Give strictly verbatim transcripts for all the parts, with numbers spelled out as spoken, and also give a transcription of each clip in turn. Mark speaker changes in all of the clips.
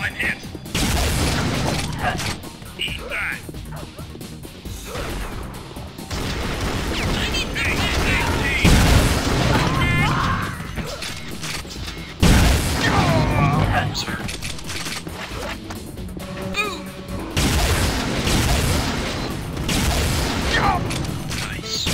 Speaker 1: I'm hit. Eat that.
Speaker 2: I need some
Speaker 1: Hey,
Speaker 2: backup.
Speaker 1: hey, hey. Sir.
Speaker 2: Boom.
Speaker 1: Nice.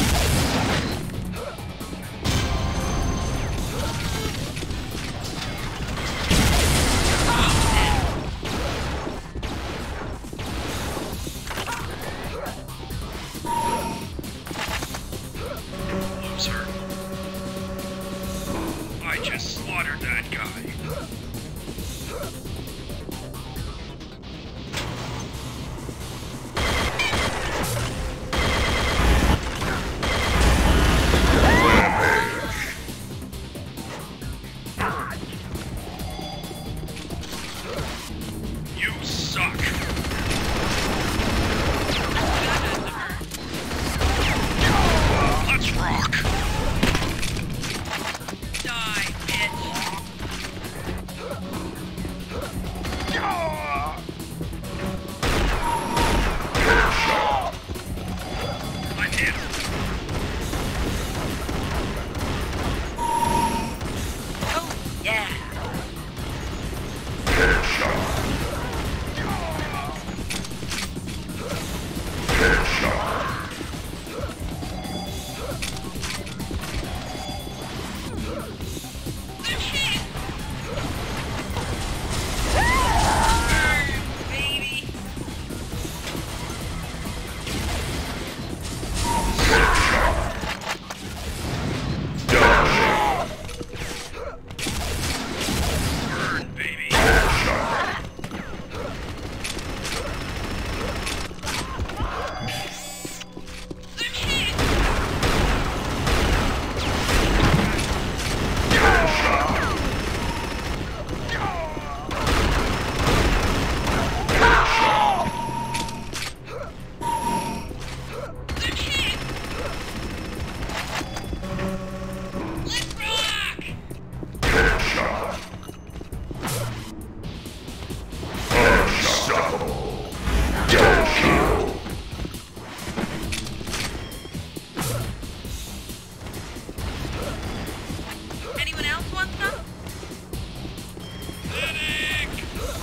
Speaker 1: Loser. I just slaughtered that guy. You suck. Let's rock.
Speaker 2: Die, bitch.
Speaker 1: I'm hit.
Speaker 2: Oh, yeah. I'm hit. Burn, baby.
Speaker 1: Burn, baby.
Speaker 2: I'm hit. I'm hit. Let's rock.
Speaker 3: Unstoppable. Double kill.
Speaker 2: Anyone else want some?
Speaker 1: Medic!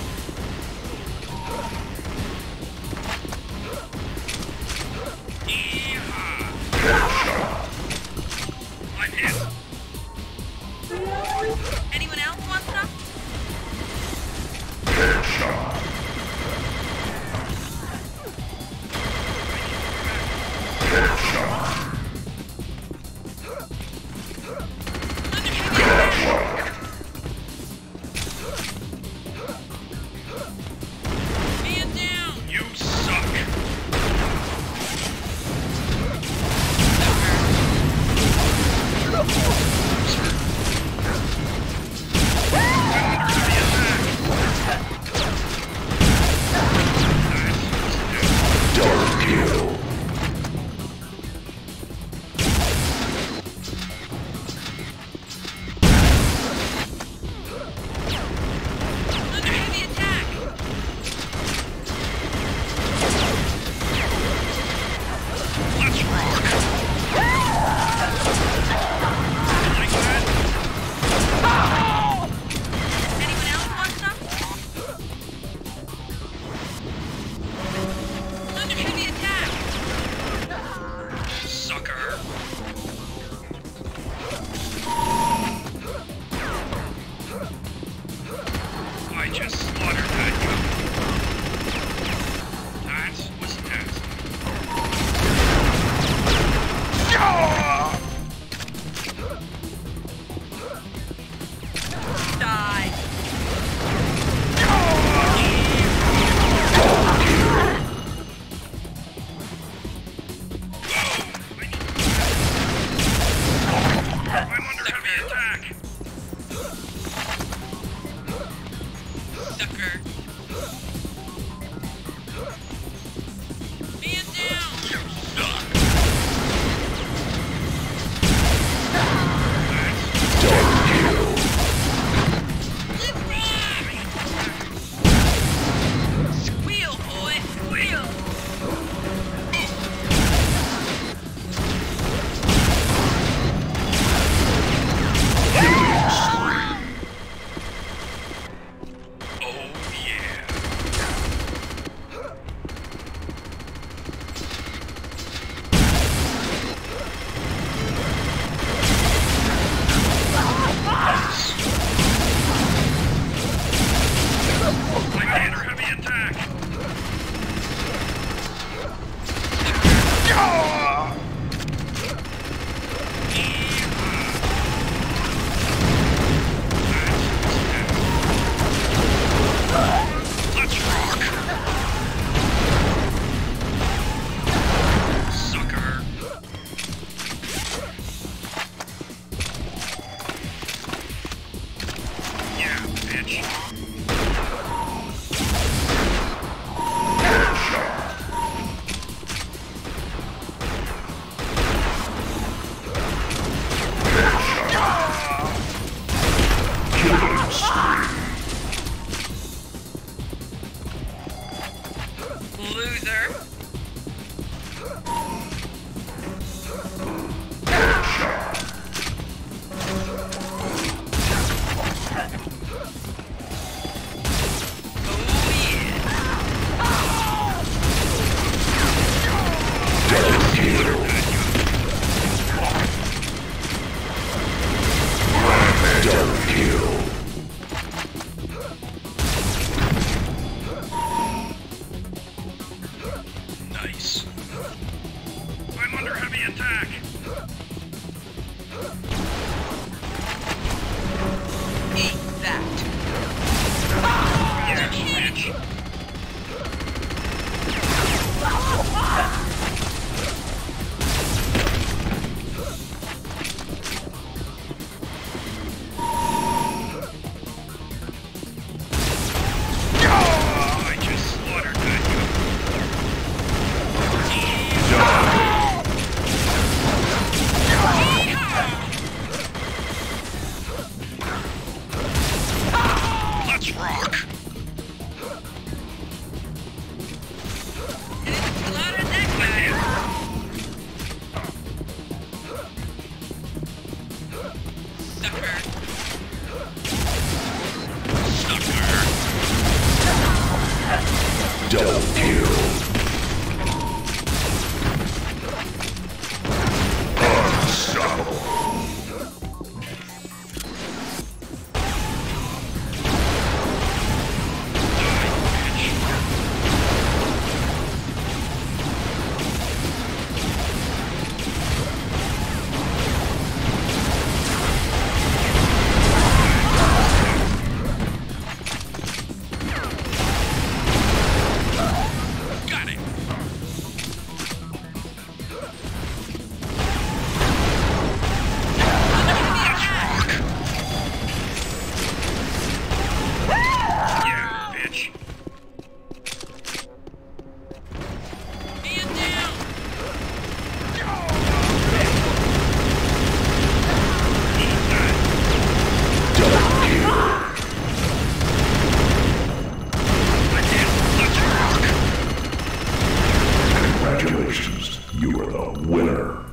Speaker 1: Yeehaw! I'm hit.
Speaker 2: Anyone else want some?
Speaker 3: Headshot. Headshot.
Speaker 2: Under heavy attack.
Speaker 3: Godlike.
Speaker 2: Man down.
Speaker 1: You suck. I'm under heavy attack.
Speaker 3: Double kill.
Speaker 2: Under heavy attack.
Speaker 1: Let's rock. Like that?
Speaker 2: Anyone else want some? Under heavy attack.
Speaker 1: Sucker. I just slaughtered that guy. That was nasty.
Speaker 2: Die.
Speaker 1: I'm under heavy attack.
Speaker 2: Sucker. Man down.
Speaker 1: You suck.
Speaker 3: Double kill.
Speaker 2: Let's rock.
Speaker 3: Double kill. Unstoppable.
Speaker 1: Got it. Yeah, bitch.
Speaker 2: Man down.
Speaker 3: Double kill.
Speaker 1: I can't touch a rock.
Speaker 3: Congratulations. You are the winner.